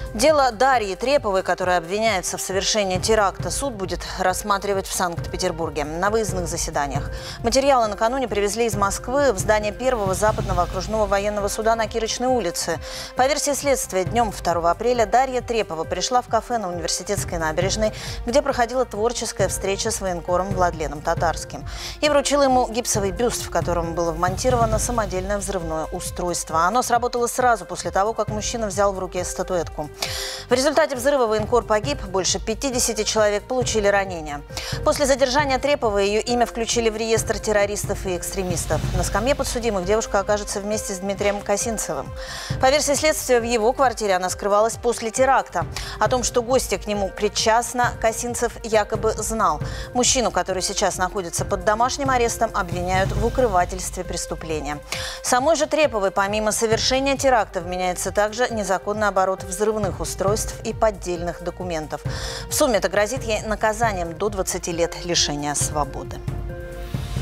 Дело Дарьи Треповой, которая обвиняется в совершении теракта, суд будет рассматривать в Санкт-Петербурге на выездных заседаниях. Материалы накануне привезли из Москвы в здание Первого Западного окружного военного суда на Кирочной улице. По версии следствия, днем 2 апреля Дарья Трепова пришла в кафе на Университетской набережной, где проходила творческая встреча с военкором Владленом Татарским. И вручила ему гипсовый бюст, в котором было вмонтировано самодельное взрывное устройство. Оно сработало сразу после того, как мужчина взял в руки статуэтку. В результате взрыва военкор погиб, больше 50 человек получили ранения. После задержания Треповой ее имя включили в реестр террористов и экстремистов. На скамье подсудимых девушка окажется вместе с Дмитрием Косинцевым. По версии следствия, в его квартире она скрывалась после теракта. О том, что гостья к нему причастна, Косинцев якобы знал. Мужчину, который сейчас находится под домашним арестом, обвиняют в укрывательстве преступления. Самой же Треповой, помимо совершения теракта, вменяется также незаконный оборот взрывных устройств и поддельных документов. В сумме это грозит ей наказанием до 20 лет лишения свободы.